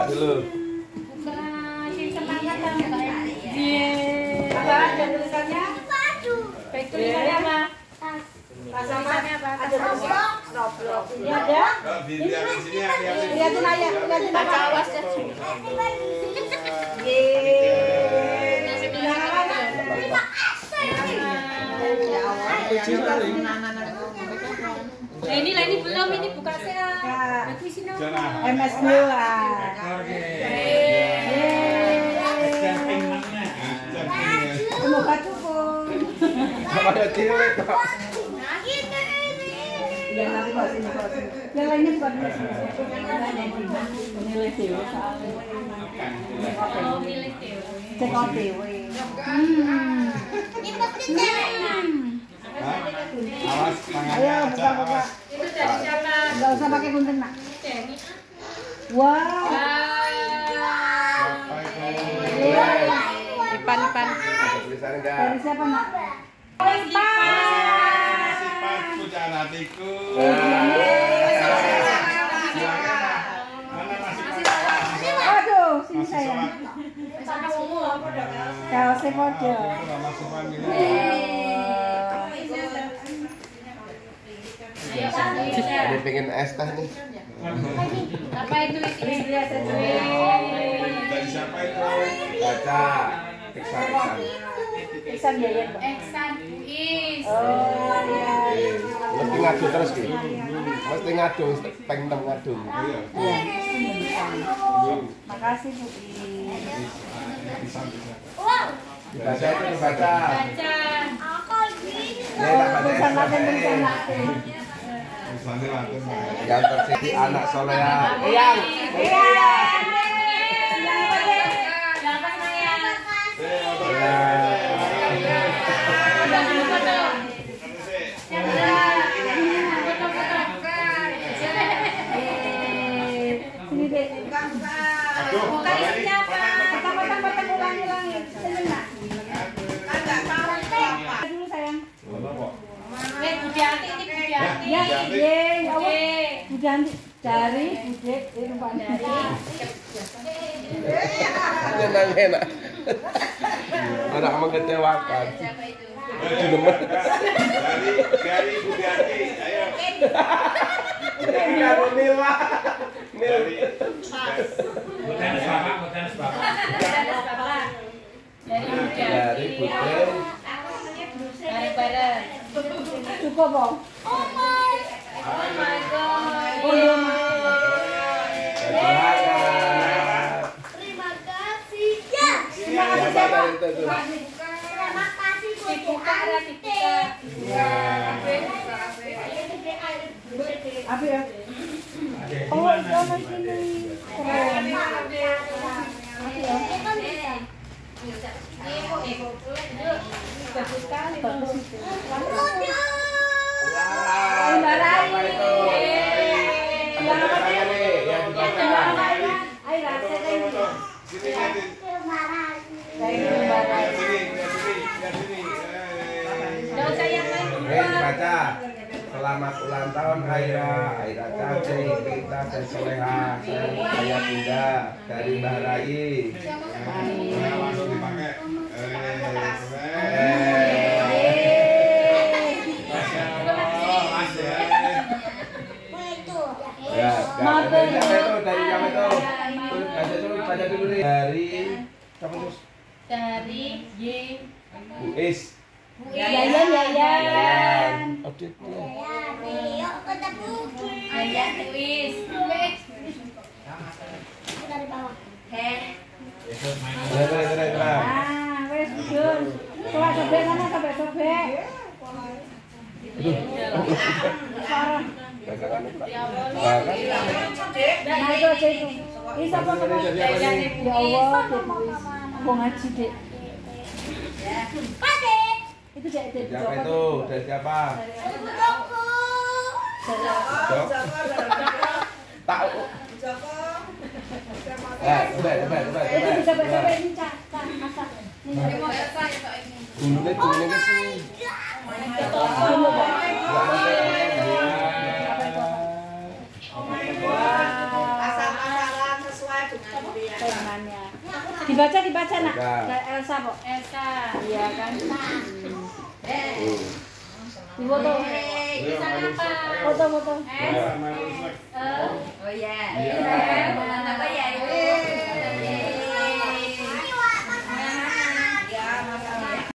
Dulu. Semangat Mbak. Apa ada tulisannya? Baik tulisannya apa? Tulisannya apa? Ada Roblox. Ini ada. Lihatin aja, lihatin apa? Awas ya. Nah ini belum, ini buka saya. MS Mula. Semoga cukup. Ada cilik kok. Yang nanti buat ini. Yang lainnya buat nilai dewa soalnya. Oh, nilai dewa. Cekot dewa. Awas, Ayo buka. Itu dari siapa? Enggak usah pakai gunting, Nak. Wow. Ipan. Tulisannya enggak. Dari siapa, Nak? Sifat pujaan hatiku. Aduh, sini sayang. Kaosnya pode. Ada pengen es teh nih. Apa itu isinya? Dari siapa itu? Baca. Iksan. Iksan Yayat. Eksan Buis. Oh, iya. Mesti ngadu terus ki. Mesti ngadu, pengen ngadu. Iya. Makasih Bu. Baca itu dibaca. Baca. Tulisan Latin. Yang tersisi anak soleha. Iya. Sini deh. Buka isinya apa? Potong ulangi. Sini Nak. Dulu sayang. Budianti ini Budianti. Ya, ya Allah. Budianti dari Bude rumah dari. Enak. Anak mengecewakan. Siapa itu? Dari Budianti, ayo. Dari Nila. Dari Bude. Bareng-bareng. Cukup, Bang. Oh my god. Oh, iya, Terima kasih ya. Terima kasih siapa? Terima kasih Dibuka ya, dibuka. Apa ya? Oh, sama sini. Keren. Bagus sekali. Bagus itu. Baca. Selamat ulang tahun Aira cantik, pintar dan soleha. Saya Bunda dari Mbah Rai. Langsung dipakai. Ya, dari siapa itu? Baca dulu nih. Dari siapa terus? Dari Y. Buis. Yayan. Update ya. Ayah Luis. Dari bawah. Terus. Ah, wes betul. Coba sobek sana, sobek. Parah. Nah, itu aja itu. Ini siapa teman? Ya Allah, mau ngaji dek. Itu dek. Siapa itu? Dari siapa? Jok. Tahu. Coba. Itu bisa coba ini cak masak. Ini mau selesai kok ini. Dulunya sih. Asal-asalan sesuai dengan temannya. Dibaca nak. Elsa kok. Elsa. Iya kan. Foto. Bisa apa? Foto. S. Oh ya. Apa ya?